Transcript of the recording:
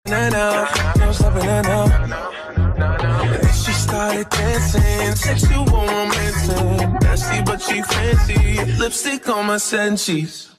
No stopping her now. And then she started dancing, sexual romancing. Nasty but she fancy, lipstick on my scent cheese.